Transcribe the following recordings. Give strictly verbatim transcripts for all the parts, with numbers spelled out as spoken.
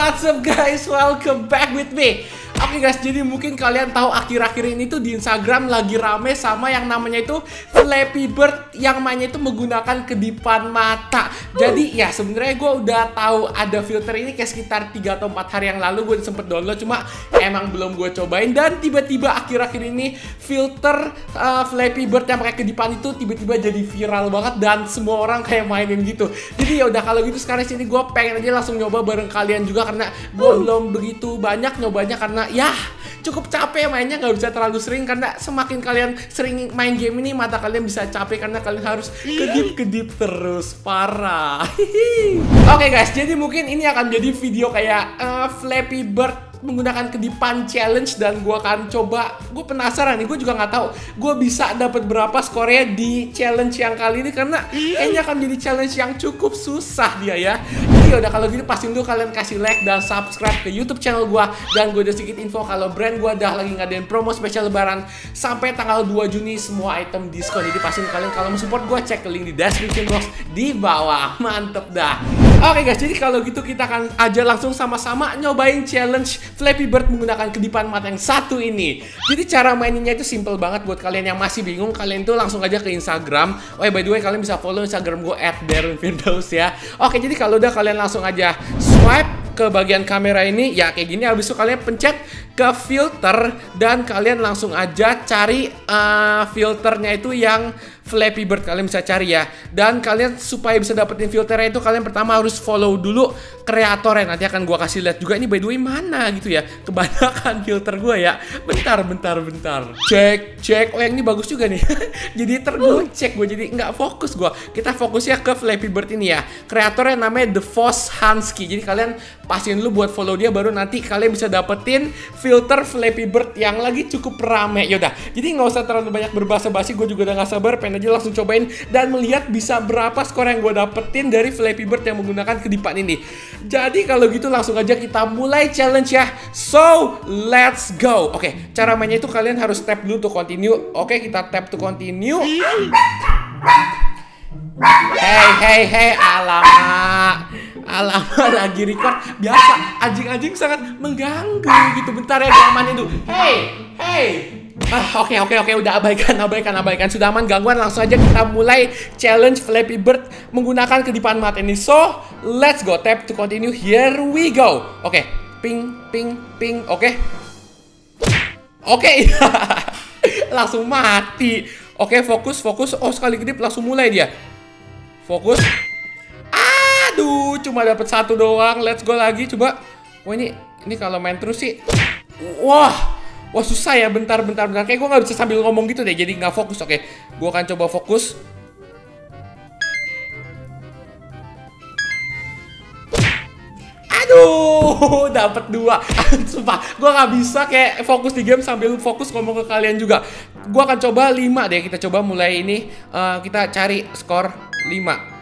What's up guys, welcome back with me. Oke okay guys, jadi mungkin kalian tahu akhir-akhir ini tuh di Instagram lagi rame sama yang namanya itu Flappy Bird yang mainnya itu menggunakan kedipan mata. Jadi ya sebenarnya gue udah tahu ada filter ini kayak sekitar tiga atau empat hari yang lalu gue sempet download, cuma emang belum gue cobain. Dan tiba-tiba akhir-akhir ini filter uh, Flappy Bird yang pakai kedipan itu tiba-tiba jadi viral banget dan semua orang kayak mainin gitu. Jadi ya udah kalau gitu sekarang sini gue pengen aja langsung nyoba bareng kalian juga, karena gue belum begitu banyak nyobanya karena ya cukup capek mainnya, nggak bisa terlalu sering, karena semakin kalian sering main game ini mata kalian bisa capek karena kalian harus kedip-kedip terus, parah. Oke okay guys, jadi mungkin ini akan jadi video kayak uh, Flappy Bird menggunakan kedipan challenge, dan gue akan coba. Gue penasaran nih, gue juga nggak tahu gue bisa dapat berapa skornya di challenge yang kali ini, karena kayaknya akan jadi challenge yang cukup susah dia ya. Jadi udah kalau gitu pastiin dulu kalian kasih like dan subscribe ke YouTube channel gue. Dan gue udah sedikit info kalau brand gue udah lagi ngadain promo spesial lebaran sampai tanggal dua Juni, semua item diskon. Jadi pastiin kalian kalau mau support gue cek ke link di description box di bawah. Mantep dah. Oke guys, jadi kalau gitu kita akan aja langsung sama-sama nyobain challenge Flappy Bird menggunakan kedipan mata yang satu ini. Jadi cara maininnya itu simple banget. Buat kalian yang masih bingung, kalian tuh langsung aja ke Instagram. Oh ya, by the way, kalian bisa follow Instagram gue at darren firdaus ya. Oke, jadi kalau udah kalian langsung aja swipe ke bagian kamera ini ya kayak gini. Habis itu kalian pencet ke filter dan kalian langsung aja cari uh, filternya itu yang Flappy Bird, kalian bisa cari ya. Dan kalian supaya bisa dapetin filternya itu kalian pertama harus follow dulu kreatornya. Nanti akan gua kasih lihat juga ini by the way mana gitu ya. Kebanyakan filter gua ya. Bentar, bentar, bentar. Cek, cek. Oh yang ini bagus juga nih. Jadi tergocek gua, jadi nggak fokus gua. Kita fokusnya ke Flappy Bird ini ya. Kreatornya namanya The Foss Hansky. Jadi kalian pastiin dulu buat follow dia, baru nanti kalian bisa dapetin filter Flappy Bird yang lagi cukup rame. Yaudah, jadi nggak usah terlalu banyak berbasa-basi. Gue juga udah nggak sabar, pengen aja langsung cobain dan melihat bisa berapa skor yang gue dapetin dari Flappy Bird yang menggunakan kedipan ini. Jadi kalau gitu langsung aja kita mulai challenge ya. So let's go. Oke, cara mainnya itu kalian harus tap dulu to continue. Oke, kita tap to continue. Hey hey hey, alamak, alamak lagi record. Biasa, anjing-anjing sangat mengganggu gitu. Bentar ya, aman itu. Hey hey. Ah, oke oke oke, udah abaikan abaikan abaikan, sudah aman gangguan. Langsung aja kita mulai challenge Flappy Bird menggunakan kedipan mata ini. So let's go, tap to continue. Here we go. Oke, ping ping ping. Oke oke. Langsung mati. Oke, fokus fokus. Oh, sekali kedip langsung mulai dia. Fokus. Aduh, cuma dapat satu doang. Let's go lagi, coba. Wah, ini ini kalau main terus sih. Wah. Wah, susah ya. Bentar, bentar, bentar. Kayak gue nggak bisa sambil ngomong gitu deh. Jadi nggak fokus. Oke, gue akan coba fokus. Aduh, dapat dua. Sumpah, gue nggak bisa kayak fokus di game sambil fokus ngomong ke kalian juga. Gue akan coba lima deh. Kita coba mulai ini. Uh, kita cari skor lima.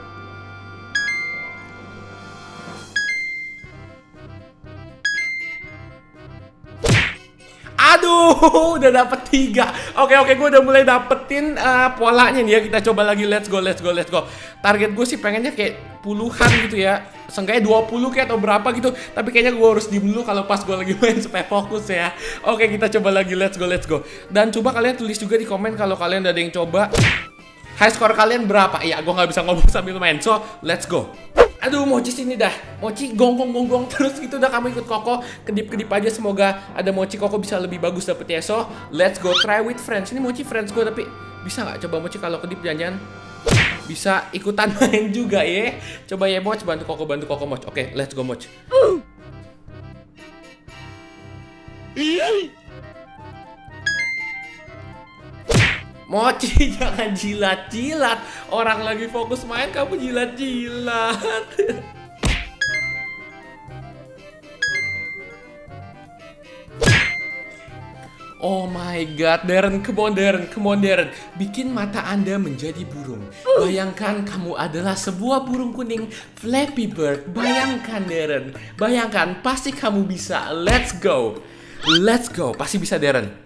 Aduh, udah dapet tiga. Oke oke, gue udah mulai dapetin uh, polanya nih ya. Kita coba lagi, let's go let's go let's go. Target gue sih pengennya kayak puluhan gitu ya. Seenggaknya dua puluh kayak atau berapa gitu. Tapi kayaknya gue harus diem dulu kalau pas gue lagi main supaya fokus ya. Oke, kita coba lagi, let's go let's go. Dan coba kalian tulis juga di komen kalau kalian udah ada yang coba. High score kalian berapa? Iya, gue nggak bisa ngomong sambil main. So, let's go. Aduh, Mochi sini dah. Mochi gonggong-gonggong terus gitu. Udah kamu ikut Koko, kedip-kedip aja. Semoga ada Mochi Koko bisa lebih bagus dapetnya. So, let's go try with friends. Ini Mochi friends gue, tapi bisa nggak coba Mochi kalau kedip jangan-jangan bisa ikutan main juga ya. Coba ya Moch, bantu Koko, bantu Koko Moch. Oke, let's go Moch. Mochi, jangan jilat-jilat. Orang lagi fokus main, kamu jilat-jilat. Oh my god, Darren, come on Darren, come on Darren. Bikin mata Anda menjadi burung. Bayangkan kamu adalah sebuah burung kuning Flappy Bird. Bayangkan Darren, bayangkan, pasti kamu bisa. Let's go. Let's go, pasti bisa Darren.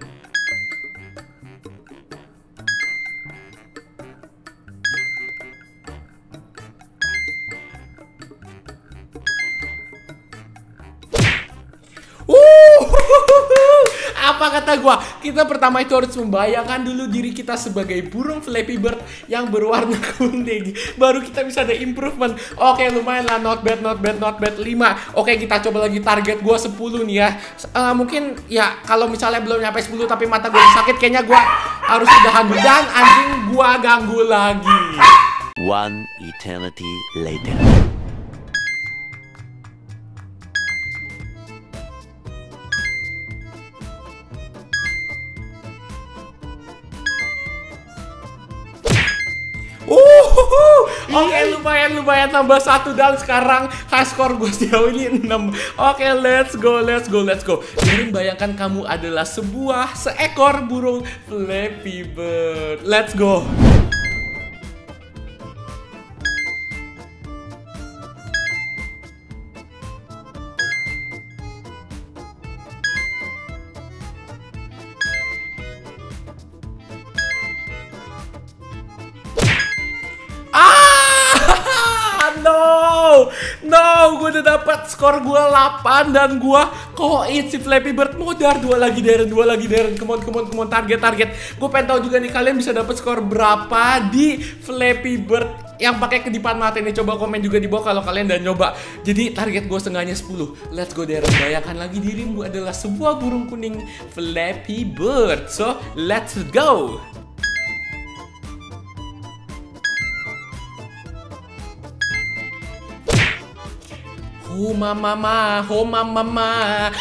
kata gua, kita pertama itu harus membayangkan dulu diri kita sebagai burung Flappy Bird yang berwarna kuning. Baru kita bisa ada improvement. Oke, lumayan lah, not bad, not bad, not bad. lima. Oke, kita coba lagi, target gua sepuluh nih ya. Uh, mungkin ya kalau misalnya belum nyampe sepuluh tapi mata gua sakit, kayaknya gua harus udahan dulu. Dan anjing gua ganggu lagi. One eternity later. Uh, oke, okay, lumayan lumayan nambah satu dan sekarang high score gue sejauh ini enam. Oke, okay, let's go, let's go, let's go. Jadi bayangkan kamu adalah sebuah seekor burung Flappy Bird. Let's go. No, no, gue udah dapat skor gue delapan dan gue koin si Flappy Bird modar. Dua lagi Darren, dua lagi Darren. Come on, come on, come on, target, target. Gue pengen tahu juga nih kalian bisa dapat skor berapa di Flappy Bird yang pakai kedipan mata ini. Coba komen juga di bawah kalau kalian udah nyoba. Jadi target gue setengahnya sepuluh. Let's go Darren. Bayangkan lagi dirimu adalah sebuah burung kuning Flappy Bird. So, let's go. Oh mama, mama, oh mama, mama.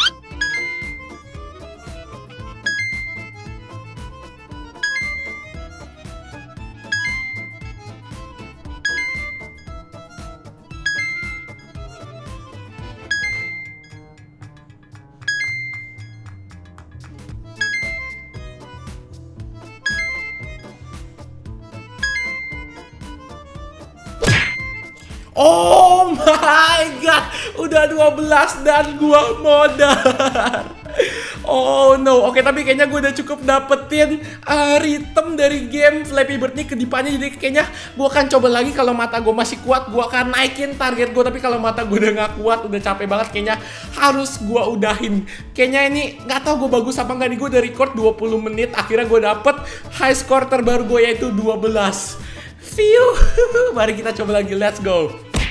Oh my god, udah dua belas dan gua modar. Oh no, oke, tapi kayaknya gue udah cukup dapetin uh, ritme dari game Flappy Bird nih kedipannya. Jadi kayaknya gue akan coba lagi, kalau mata gue masih kuat gue akan naikin target gue. Tapi kalau mata gue udah gak kuat, udah capek banget, kayaknya harus gue udahin. Kayaknya ini gak tahu gue bagus apa enggak nih. Gue udah record dua puluh menit, akhirnya gue dapet high score terbaru gue yaitu dua belas. View. Mari kita coba lagi, let's go.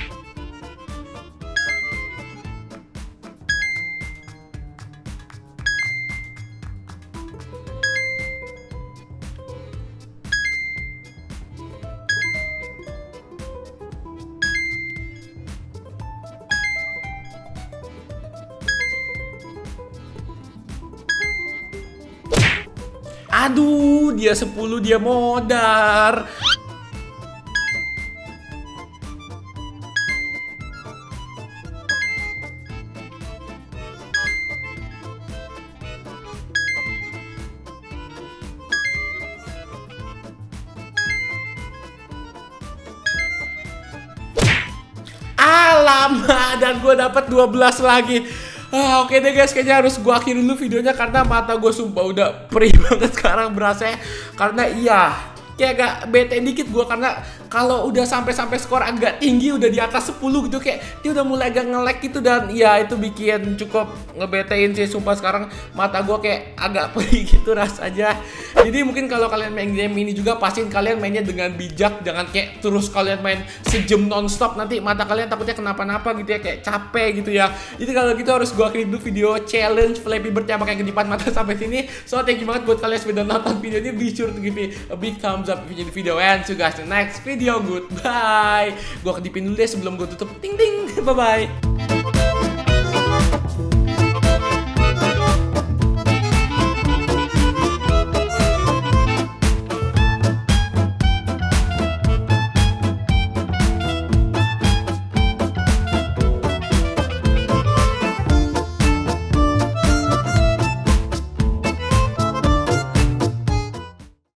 Aduh, dia sepuluh, dia modar. Alamak, dan gue dapat dua belas lagi. Ah, oke deh guys, kayaknya harus gue akhiri dulu videonya karena mata gue sumpah udah perih banget sekarang berasa. Karena iya, kayak agak bete dikit gue karena kalau udah sampai-sampai skor agak tinggi, udah di atas sepuluh gitu, kayak dia udah mulai agak nge-lag gitu. Dan ya itu bikin cukup ngebetein sih, sumpah sekarang mata gue kayak agak perih gitu rasanya. Jadi mungkin kalau kalian main game ini juga, pastiin kalian mainnya dengan bijak. Jangan kayak terus kalian main sejam nonstop, nanti mata kalian takutnya kenapa-napa gitu ya, kayak capek gitu ya. Jadi kalau gitu harus gue akhiri dulu video challenge Flappy Bird yang pakai kedipan mata sampai sini. So thank you banget buat kalian yang sudah nonton video ini. Be sure to give me a big thumbs up if you video, and see you guys in the next video. Goodbye. Gue kedipin dulu deh sebelum gue tutup. Ting ting. Bye bye.